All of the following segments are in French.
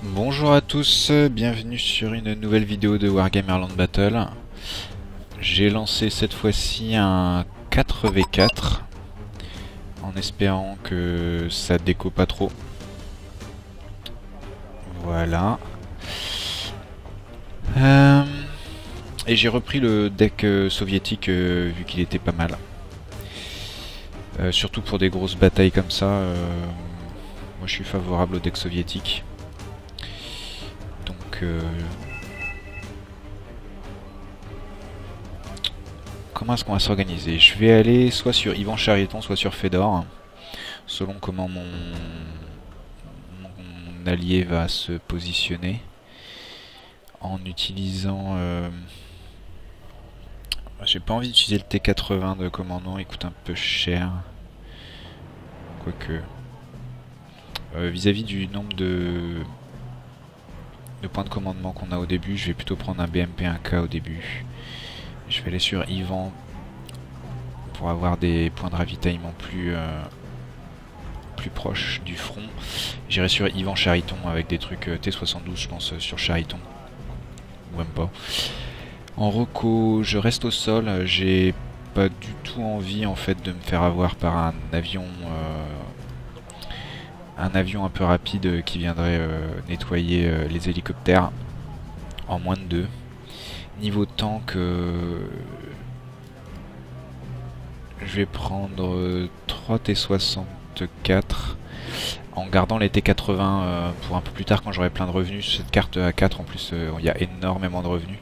Bonjour à tous, bienvenue sur une nouvelle vidéo de Wargammer Land Battle. J'ai lancé cette fois-ci un 4v4 en espérant que ça déco pas trop. Voilà. Et j'ai repris le deck soviétique vu qu'il était pas mal. Surtout pour des grosses batailles comme ça, moi je suis favorable au deck soviétique. Donc comment est-ce qu'on va s'organiser? Je vais aller soit sur Ivan Chariton, soit sur Fedor, selon comment mon allié va se positionner, en utilisant... j'ai pas envie d'utiliser le T80 de commandant, il coûte un peu cher. Quoique... vis-à-vis du nombre de points de commandement qu'on a au début, je vais plutôt prendre un BMP 1K au début. Je vais aller sur Ivan pour avoir des points de ravitaillement plus proches du front. J'irai sur Ivan Chariton avec des trucs T72 je pense sur Chariton. Ou même pas. En reco, je reste au sol. J'ai pas du tout envie en fait de me faire avoir par un avion un peu rapide qui viendrait nettoyer les hélicoptères en moins de 2. Niveau tank, je vais prendre 3 T64 en gardant les T80 pour un peu plus tard quand j'aurai plein de revenus. Sur cette carte A4 en plus il y a énormément de revenus.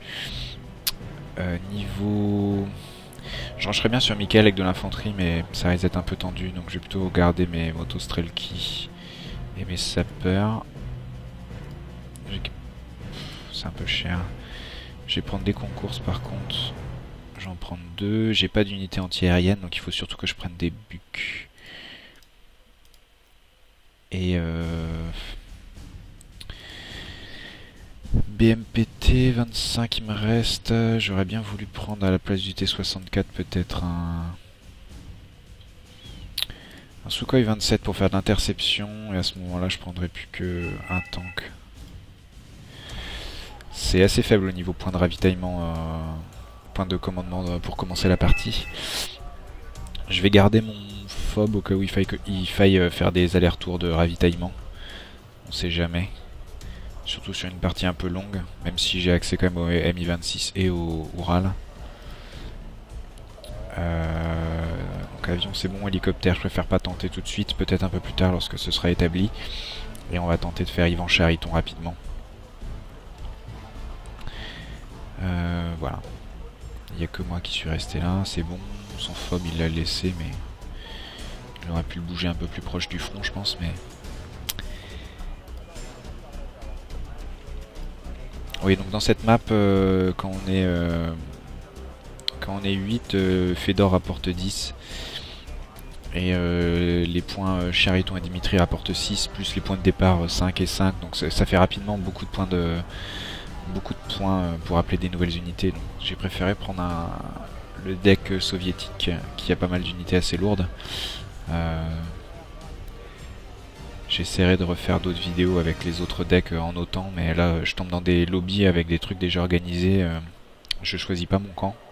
Niveau... Je rangerais bien sur Michael avec de l'infanterie mais ça risque d'être un peu tendu donc je vais plutôt garder mes motostrelki et mes sapeurs. C'est un peu cher. Je vais prendre des concourses par contre. J'en prends 2. J'ai pas d'unité anti-aérienne donc il faut surtout que je prenne des bucs. Et BMPT 25 il me reste. J'aurais bien voulu prendre à la place du T64 peut-être un Sukhoi 27 pour faire de l'interception. Et à ce moment là je prendrais plus que un tank. C'est assez faible au niveau point de ravitaillement, point de commandement pour commencer la partie. Je vais garder mon FOB au cas où il faille faire des allers-retours de ravitaillement. On sait jamais. Surtout sur une partie un peu longue, même si j'ai accès quand même au Mi-26 et au Ural. Donc avion c'est bon, hélicoptère je préfère pas tenter tout de suite, peut-être un peu plus tard lorsque ce sera établi. Et on va tenter de faire Ivan Chariton rapidement. Voilà. Il n'y a que moi qui suis resté là, c'est bon. Son FOB il l'a laissé mais il aurait pu le bouger un peu plus proche du front je pense mais... Oui donc dans cette map quand on est 8, Fedor rapporte 10 et les points Chariton et Dimitri rapportent 6 plus les points de départ 5 et 5 donc ça fait rapidement beaucoup de points pour appeler des nouvelles unités. J'ai préféré prendre le deck soviétique qui a pas mal d'unités assez lourdes. J'essaierai de refaire d'autres vidéos avec les autres decks en OTAN, mais là je tombe dans des lobbies avec des trucs déjà organisés. Je choisis pas mon camp.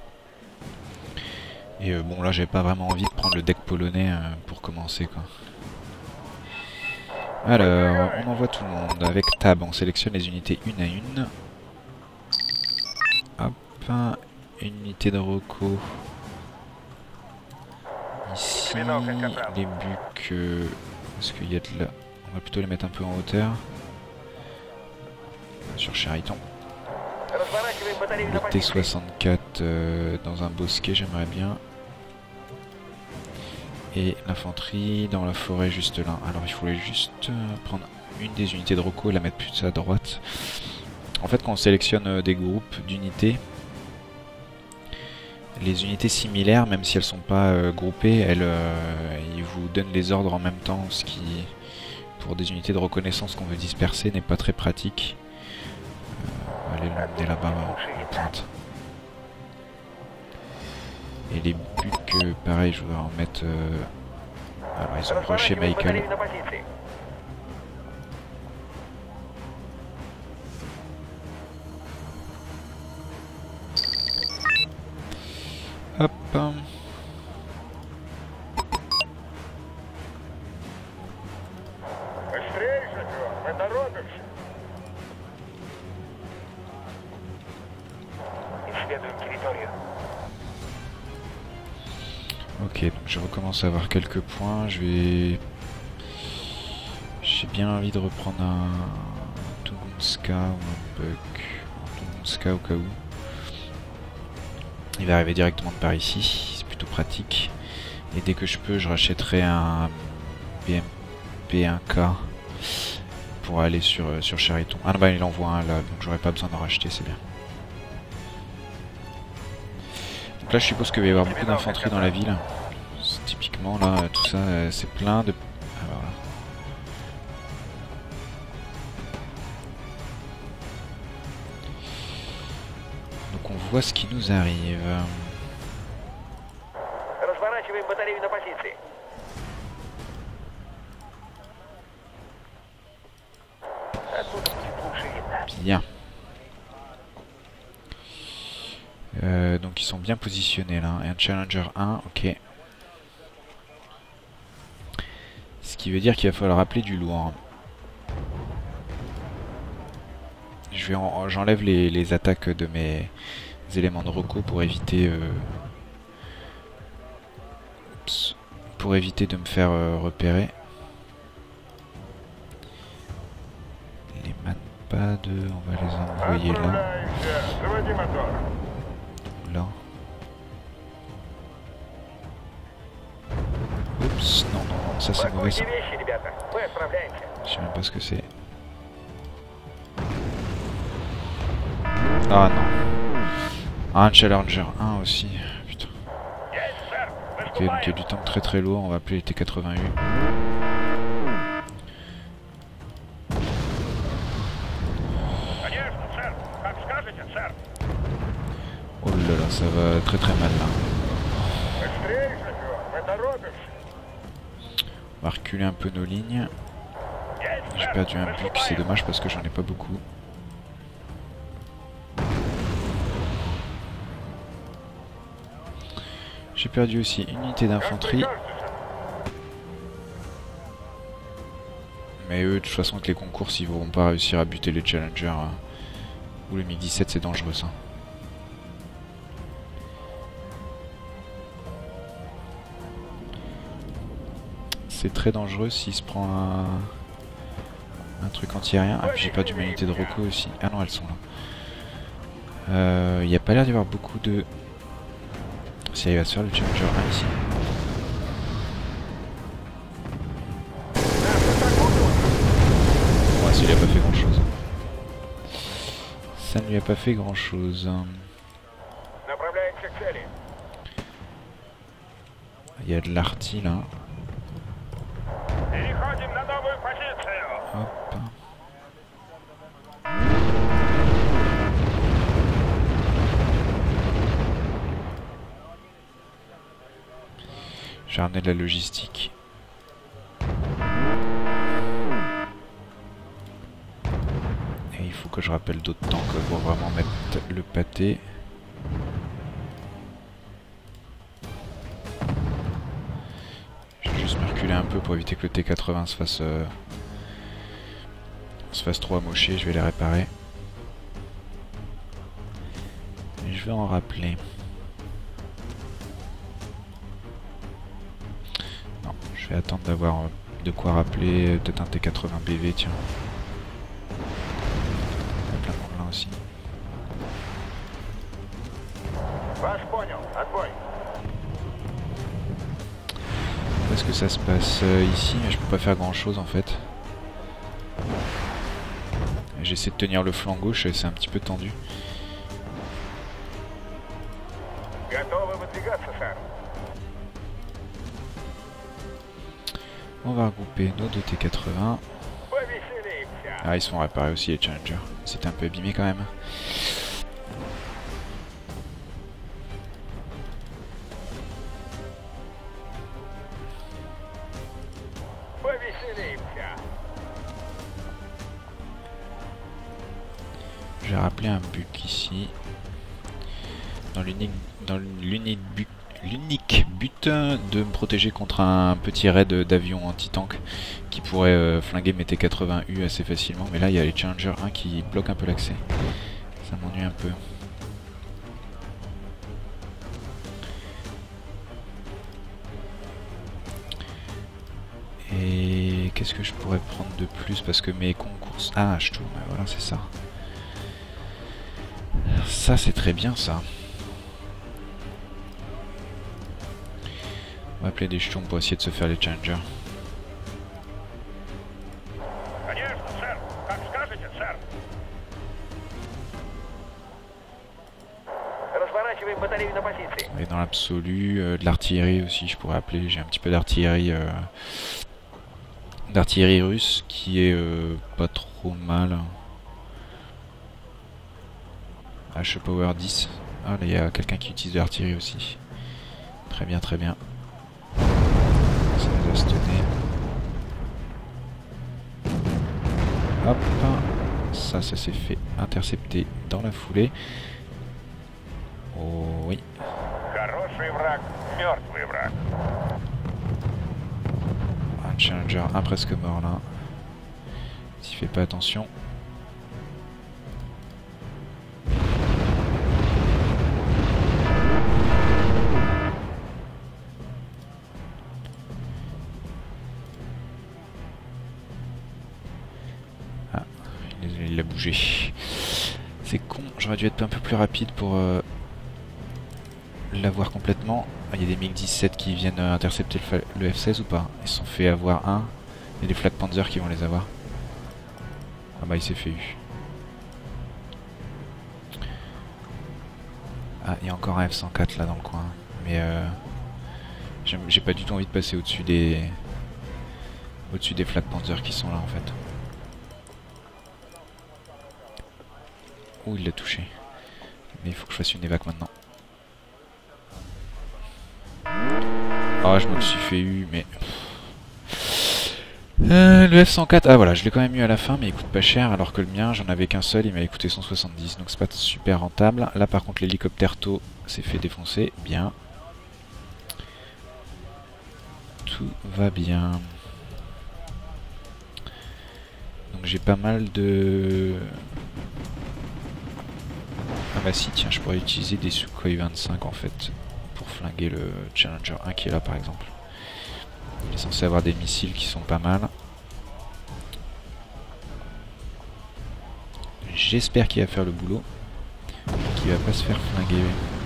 Et bon là j'avais pas vraiment envie de prendre le deck polonais pour commencer quoi. Alors on envoie tout le monde avec Tab, on sélectionne les unités une à une. Hop, une unité de reco. Ici, les bucs, est-ce qu'il y a de là? On va plutôt les mettre un peu en hauteur. Sur Chariton. Le T64 dans un bosquet, j'aimerais bien. Et l'infanterie dans la forêt juste là. Alors il faut juste prendre une des unités de reco et la mettre plus à droite. En fait quand on sélectionne des groupes d'unités, les unités similaires, même si elles sont pas groupées, ils vous donnent les ordres en même temps, ce qui, pour des unités de reconnaissance qu'on veut disperser, n'est pas très pratique. On va aller l'emmener là-bas, en pointe. Et les bucs, pareil, je vais en mettre... alors ils ont rushé Michael. Ok, donc je recommence à avoir quelques points. J'ai bien envie de reprendre un Tunguska ou un Buck. Un Tunguska au cas où. Il va arriver directement de par ici, c'est plutôt pratique. Et dès que je peux, je rachèterai un BMP 1K pour aller sur Chariton. Ah non, bah il envoie un là, donc j'aurais pas besoin d'en racheter, c'est bien. Donc là, je suppose qu'il va y avoir beaucoup d'infanterie dans la ville. Typiquement, là, tout ça, c'est plein de... Ah, voilà. Donc on voit ce qui nous arrive. Bien. Donc ils sont bien positionnés là. Et un Challenger 1, ok. Ce qui veut dire qu'il va falloir appeler du lourd. J'enlève les attaques de mes éléments de reco pour éviter de me faire repérer. Les manpads, on va les envoyer là. Là. Oups, non, ça c'est mauvais ça. Je sais même pas ce que c'est. Ah non. Ah, un Challenger 1 aussi. Putain. Ok, donc il y a du tank très très lourd, on va appeler les T-88. Oh là là, ça va très très mal là. On va reculer un peu nos lignes. J'ai perdu un buck, c'est dommage parce que j'en ai pas beaucoup. J'ai perdu aussi une unité d'infanterie. Mais eux, de toute façon, avec les concours, ils vont pas réussir à buter les Challengers. Ou le MiG-17, c'est dangereux ça. C'est très dangereux s'il se prend un truc anti-aérien. Ah, puis j'ai perdu ma unité de reco aussi. Ah non, elles sont là. Il n'y a pas l'air d'y avoir beaucoup de... Si il va se faire le Challenger 1 ici. Ouais, ça lui a pas fait grand chose. Ça ne lui a pas fait grand chose. Il y a de l'arty là. Hop. J'ai ramené de la logistique. Et il faut que je rappelle d'autres tanks pour vraiment mettre le pâté. Je vais juste me reculer un peu pour éviter que le T80 se fasse trop amocher. Je vais les réparer. Et je vais en rappeler. Je vais attendre d'avoir de quoi rappeler, peut-être un T80 BV, tiens. Il y a plein de monde là aussi. Où est-ce que ça se passe ici? Mais je peux pas faire grand chose en fait. J'essaie de tenir le flanc gauche et c'est un petit peu tendu. On va regrouper nos deux T80. Ah, ils se font réparer aussi les Challengers. C'était un peu abîmé quand même. Je vais rappeler un buck ici. Dans l'unité l'unique but de me protéger contre un petit raid d'avion anti-tank qui pourrait flinguer mes T80U assez facilement. Mais là, il y a les Challenger 1 qui bloquent un peu l'accès. Ça m'ennuie un peu. Et qu'est-ce que je pourrais prendre de plus parce que mes concours... Ah, je tourne, voilà, c'est ça. Ça, c'est très bien, ça. On va appeler des jetons pour essayer de se faire les challengers. Et dans l'absolu, de l'artillerie aussi, je pourrais appeler. J'ai un petit peu d'artillerie russe qui est pas trop mal. H Power 10. Ah, là, il y a quelqu'un qui utilise de l'artillerie aussi. Très bien, très bien. Ça va se tenir. Hop. Ça s'est fait intercepter dans la foulée. Oh oui. Un Challenger, un presque mort là. S'il fait pas attention. Ah, il a bougé. C'est con, j'aurais dû être un peu plus rapide pour l'avoir complètement. Ah, il y a des MiG-17 qui viennent intercepter le F-16 ou pas? Ils se sont fait avoir un. Il y a des Flak Panzer qui vont les avoir. Ah bah il s'est fait eu. Ah, il y a encore un F-104 là dans le coin. Mais j'ai pas du tout envie de passer au-dessus des Flak Panzer qui sont là en fait. Oh, il l'a touché. Mais il faut que je fasse une évac maintenant. Ah, je me le suis fait eu, mais... le F-104, ah voilà, je l'ai quand même eu à la fin, mais il coûte pas cher, alors que le mien, j'en avais qu'un seul, il m'avait coûté 170, donc c'est pas super rentable. Là, par contre, l'hélicoptère tôt s'est fait défoncer, bien. Tout va bien. Donc j'ai pas mal de... Ah bah si, tiens, je pourrais utiliser des Sukhoi 25 en fait, pour flinguer le Challenger 1 qui est là par exemple. Il est censé avoir des missiles qui sont pas mal. J'espère qu'il va faire le boulot, qu'il va pas se faire flinguer.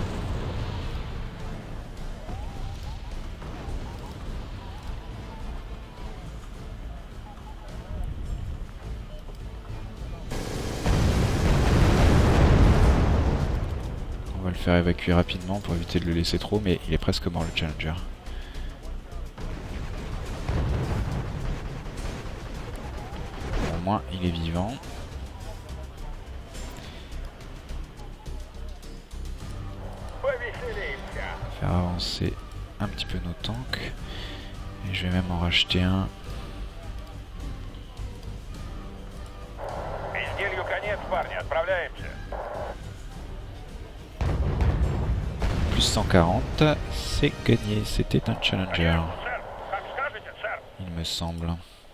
On va le faire évacuer rapidement pour éviter de le laisser trop, mais il est presque mort le Challenger. Au moins il est vivant. Faire avancer un petit peu nos tanks. Et je vais même en racheter un. Plus 140, c'est gagné, c'était un Challenger. Il me semble.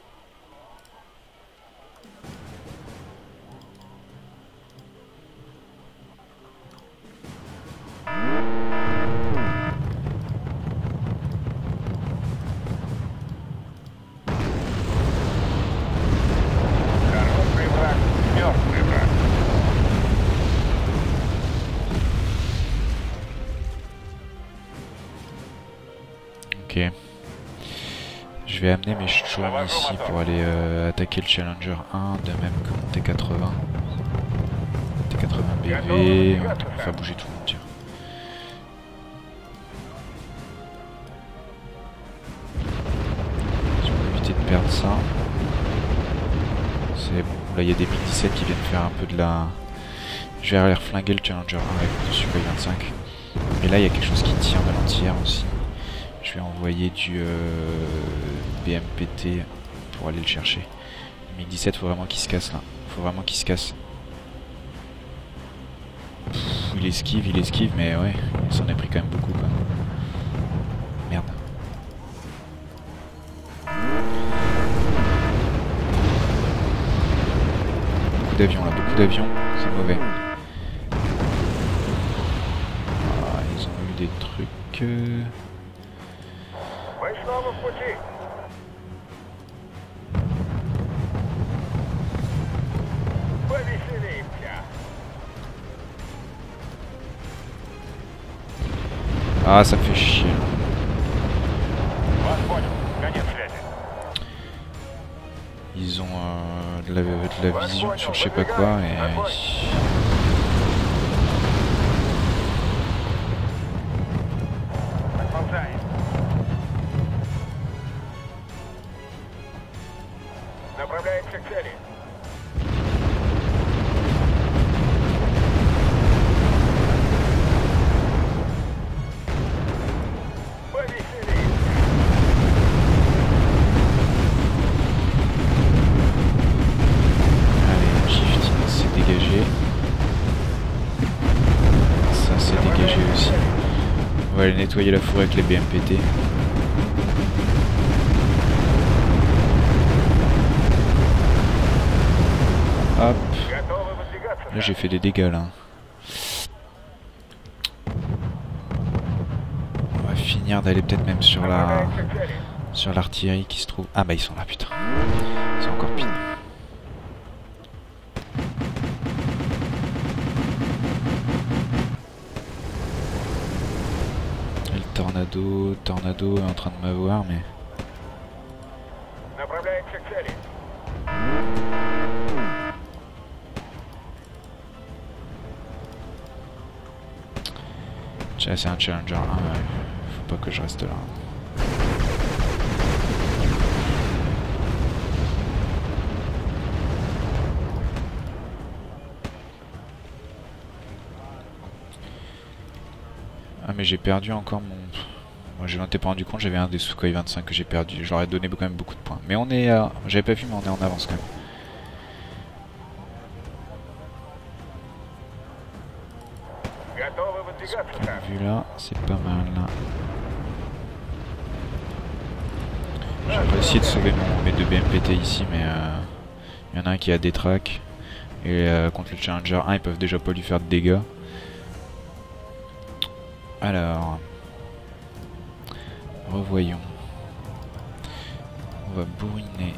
Ok. Je vais amener mes Sturm ici pour aller attaquer le Challenger 1, de même que mon T80. T80 BV, on va faire bouger tout le monde, tiens. Si on peut éviter de perdre ça. C'est bon, là il y a des MiG-17 qui viennent faire un peu de la... Je vais aller reflinguer le Challenger 1 avec le Sukhoi 25. Et là il y a quelque chose qui tire de l'entière aussi. Je vais envoyer du BMPT pour aller le chercher. Le MiG-17, faut vraiment qu'il se casse là. Faut vraiment qu'il se casse. Pff, il esquive, mais ouais, il s'en est pris quand même beaucoup quoi. d'avions là, beaucoup d'avions, c'est mauvais. Ah, ils ont eu des trucs... Ah, ça fait chier. Ils ont de la vision sur je sais pas quoi et... On va aller nettoyer la forêt avec les BMPT. Hop. Là j'ai fait des dégâts là. On va finir d'aller peut-être même sur l'artillerie qui se trouve. Ah bah ils sont là putain. C'est encore pire. Tornado est en train de m'avoir, mais... Tiens, c'est un Challenger 1, ouais. Faut pas que je reste là. Ah mais j'ai perdu encore mon... Moi je m'étais pas rendu compte, j'avais un des Sukhoi 25 que j'ai perdu. J'aurais donné quand même beaucoup de points. Mais on est... J'avais pas vu mais on est en avance quand même. Ce point de vue là, c'est pas mal. J'aurais essayé de sauver mes deux BMPT ici mais... Il y en a un qui a des tracks. Et contre le Challenger 1 ils peuvent déjà pas lui faire de dégâts. Alors, revoyons. On va bourriner.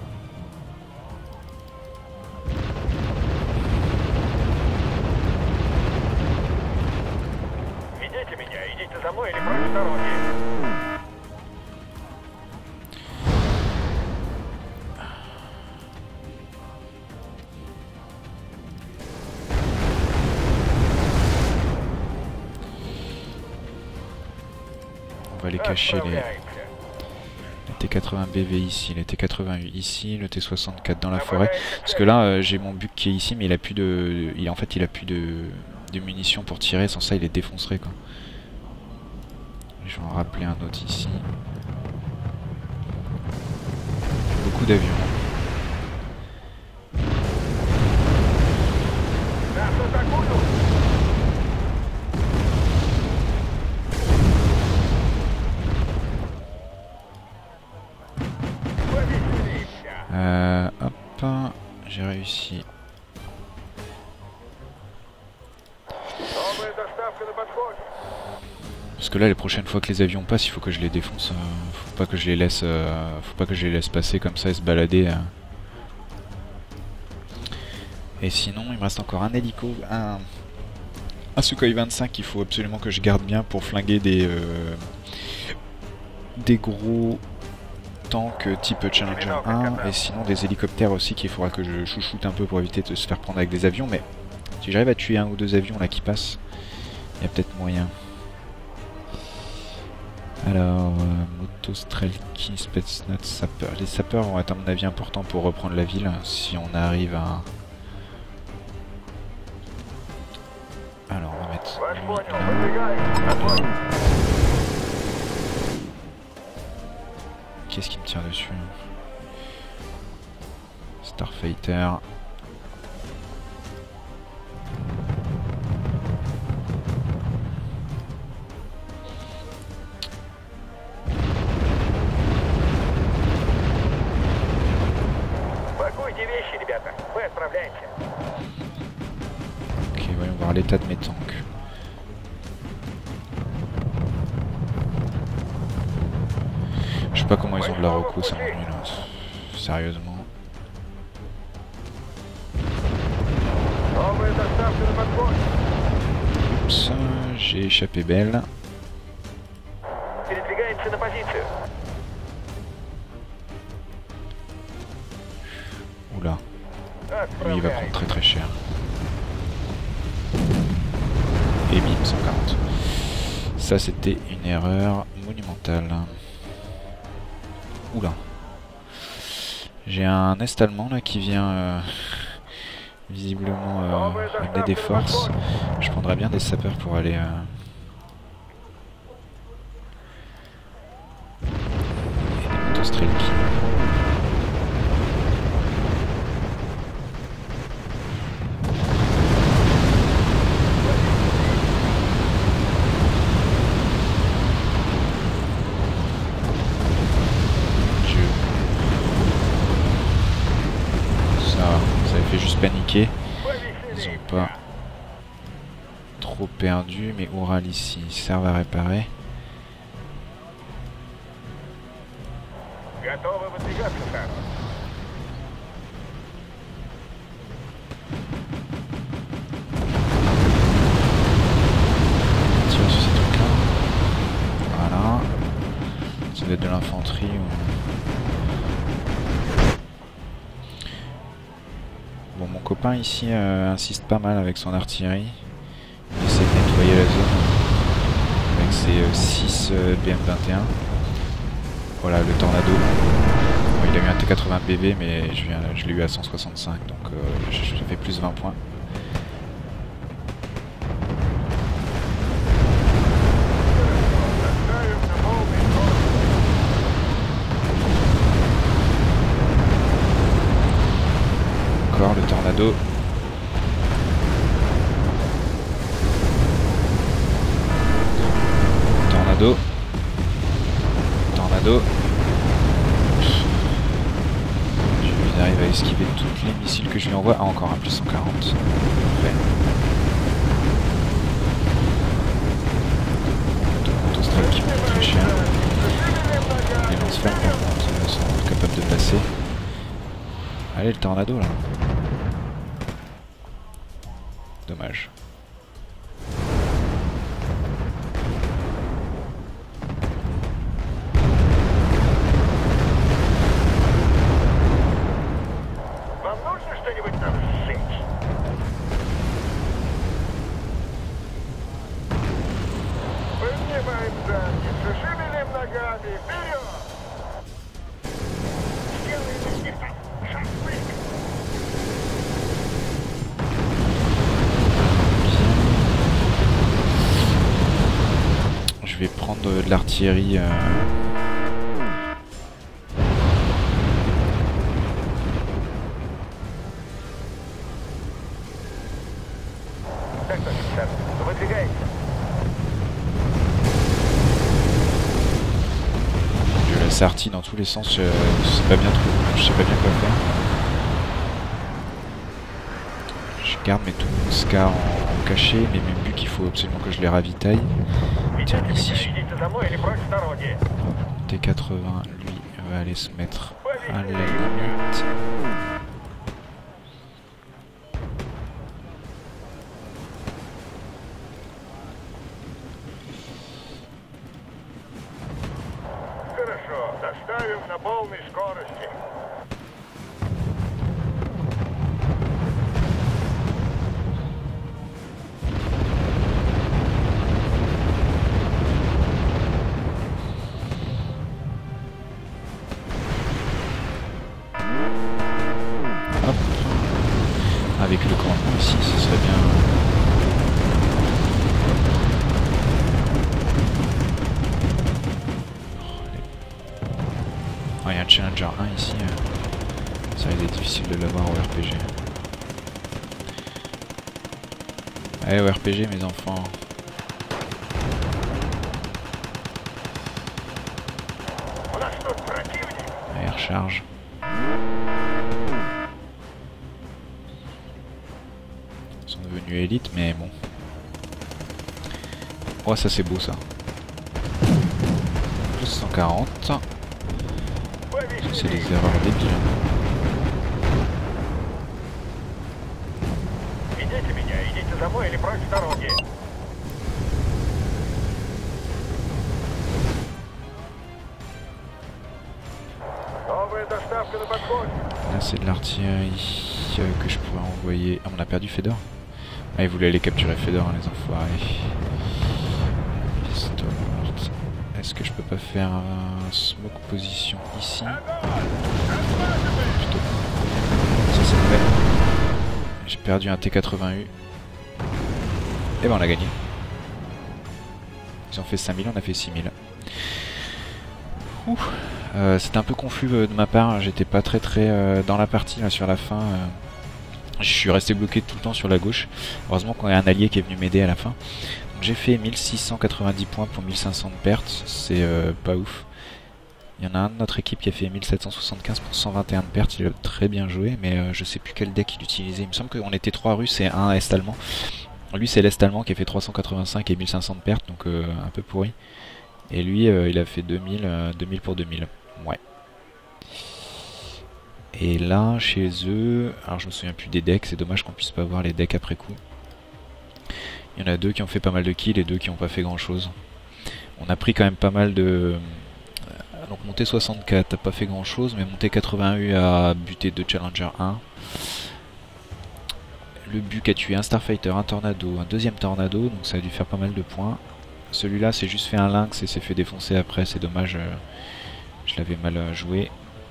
On va aller cacher les T80 BV ici, les T88 ici, le T64 dans la forêt. Parce que là, j'ai mon Buk qui est ici, mais il a plus de, en fait, il a plus de munitions pour tirer. Sans ça, il est défoncerait quoi. Je vais en rappeler un autre ici. Beaucoup d'avions. Hop, j'ai réussi. Parce que là, les prochaines fois que les avions passent, il faut que je les défonce. Faut pas que je les laisse passer comme ça et se balader. Et sinon, il me reste encore un hélico, un Sukhoi 25 qu'il faut absolument que je garde bien pour flinguer des gros tanks type Challenger 1 et sinon des hélicoptères aussi qu'il faudra que je chouchoute un peu pour éviter de se faire prendre avec des avions. Mais si j'arrive à tuer un ou deux avions là qui passent, il y a peut-être moyen. Alors, moto, Strelki, Spetsnaz, sapeur. Les sapeurs vont être à mon avis importants pour reprendre la ville si on arrive à... Alors, on va mettre lui là. Qu'est-ce qui me tire dessus? Starfighter. Ok, voyons voir l'état de mes tanks. Je sais pas comment ils ont de la reco, ça m'ennuie là. Sérieusement. Oups, j'ai échappé belle. Oula. Lui, il va prendre très très cher. Et bim, 140. Ça, c'était une erreur monumentale. Oula. J'ai un est allemand là qui vient visiblement amener des forces. Je prendrais bien des sapeurs pour aller... Et des motostrelki. Juste paniquer, ils ont pas trop perdu, mais Oural ici servent à réparer. Tire sur ces trucs là. Voilà, ça doit être de l'infanterie ou... Bon, mon copain ici insiste pas mal avec son artillerie. Il essaie de nettoyer la zone avec ses 6 BM21. Voilà le tornado. Bon, il a eu un T80 BV, mais je l'ai eu à 165, donc je fais plus 20 points. Le tornado. Tornado. Tornado. Il arrive à esquiver tous les missiles que je lui envoie. Ah, encore un plus 140. Parfait. Autostrade qui coûte très cher. Les lance-flammes par contre sont capables de passer. Allez, le tornado là. Dommage. Je vais prendre de l'artillerie. Je la sortie dans tous les sens. Je sais pas bien trop. Je sais pas bien quoi faire. Je garde mes Tunguska en cachet, mais même vu qu'il faut absolument que je les ravitaille. Tiens, ici. T80, lui, va aller se mettre à la limite. Hop. Avec le commandement ici, ce serait bien. Oh, il y a un Challenger 1 ici. Ça va être difficile de l'avoir au RPG. Allez au RPG mes enfants. Allez, recharge. Ils sont devenus élites, mais bon. Oh, ça c'est beau ça. Plus 140. C'est des erreurs débiles. Là c'est de l'artillerie que je pourrais envoyer. Ah, on a perdu Fedor. Ah, ils voulaient aller capturer Fedor, hein, les enfoirés. Est-ce que je peux pas faire un smoke position ici? Plutôt. Ça c'est vrai. J'ai perdu un T80U. Et ben on a gagné. Ils ont fait 5000, on a fait 6000. C'était un peu confus de ma part, j'étais pas très dans la partie là, sur la fin. Je suis resté bloqué tout le temps sur la gauche. Heureusement qu'on a un allié qui est venu m'aider à la fin. J'ai fait 1690 points pour 1500 de pertes, c'est pas ouf. Il y en a un de notre équipe qui a fait 1775 pour 121 de pertes, il a très bien joué, mais je sais plus quel deck il utilisait. Il me semble qu'on était 3 Russes et un Est-Allemand. Lui c'est l'Est-Allemand qui a fait 385 et 1500 de pertes, donc un peu pourri. Et lui il a fait 2000 pour 2000. Ouais. Et là, chez eux, alors je me souviens plus des decks, c'est dommage qu'on puisse pas voir les decks après coup. Il y en a 2 qui ont fait pas mal de kills et 2 qui n'ont pas fait grand chose. On a pris quand même pas mal de... Donc monté 64 a pas fait grand chose, mais monté 81 a buté 2 Challenger 1. Le Buk a tué un Starfighter, un Tornado, un deuxième Tornado, donc ça a dû faire pas mal de points. Celui-là c'est juste fait un Lynx et s'est fait défoncer après, c'est dommage, je l'avais mal joué.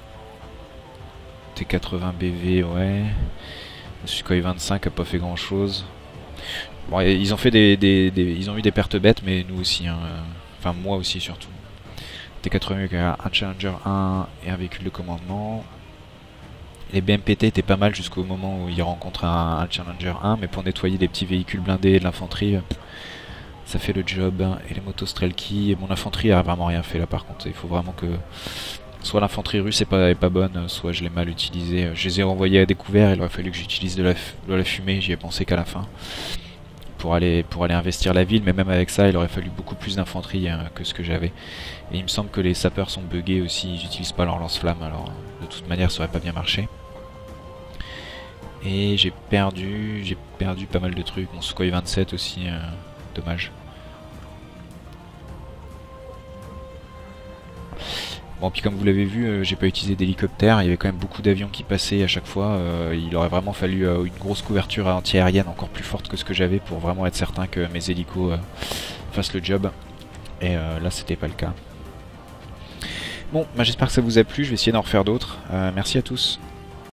T80 BV, ouais. Le Sukhoi 25 a pas fait grand chose. Bon, ils ont fait ils ont eu des pertes bêtes, mais nous aussi, hein. Enfin moi aussi surtout. T80 a un Challenger 1 et un véhicule de commandement. Les BMPT étaient pas mal jusqu'au moment où ils rencontrent un Challenger 1, mais pour nettoyer des petits véhicules blindés et de l'infanterie, ça fait le job. Et les motos Strelki, mon infanterie a vraiment rien fait là par contre. Il faut vraiment que... Soit l'infanterie russe est pas bonne, soit je l'ai mal utilisée. Je les ai renvoyés à découvert, il aurait fallu que j'utilise de la fumée, j'y ai pensé qu'à la fin. Pour aller investir la ville, mais même avec ça, il aurait fallu beaucoup plus d'infanterie que ce que j'avais. Et il me semble que les sapeurs sont buggés aussi, ils n'utilisent pas leur lance-flamme, alors de toute manière ça aurait pas bien marché. Et j'ai perdu pas mal de trucs, mon Sukhoi 27 aussi, dommage. Bon, puis comme vous l'avez vu, j'ai pas utilisé d'hélicoptère, il y avait quand même beaucoup d'avions qui passaient à chaque fois, il aurait vraiment fallu une grosse couverture anti-aérienne encore plus forte que ce que j'avais pour vraiment être certain que mes hélicos fassent le job, et là c'était pas le cas. Bon, bah, j'espère que ça vous a plu, je vais essayer d'en refaire d'autres, merci à tous.